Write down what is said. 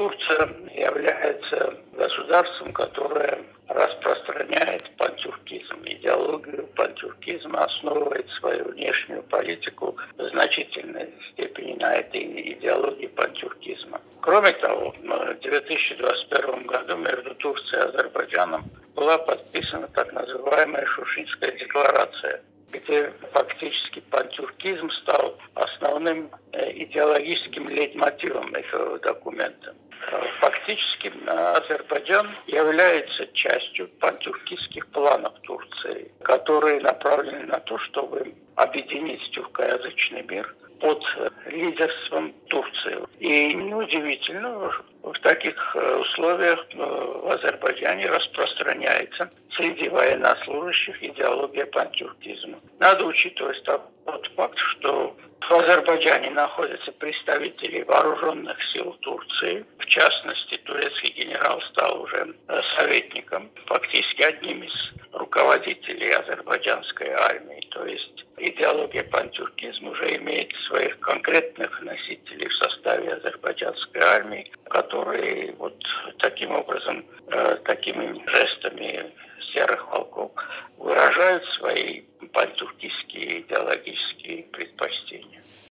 Турция является государством, которое распространяет пантюркизм. Идеологию пантюркизма основывает свою внешнюю политику в значительной степени на этой идеологии пантюркизма. Кроме того, в 2021 году между Турцией и Азербайджаном была подписана так называемая Шушинская декларация, где фактически пантюркизм стал основным идеологическим лейтмотивом этого документа. Фактически Азербайджан является частью пантюркистских планов Турции, которые направлены на то, чтобы объединить тюркоязычный мир под лидерством Турции. И неудивительно, в таких условиях в Азербайджане распространяется среди военнослужащих идеология пантюркизма. Надо учитывать тот факт, что в Азербайджане находятся представители вооруженных сил Турции. В частности, турецкий генерал стал уже советником, фактически одним из руководителей азербайджанской армии. То есть идеология пантюркизма уже имеет своих конкретных носителей в составе азербайджанской армии, которые вот таким образом, такими жестами серых волков выражают свои пантюркистские идеологические предпочтения.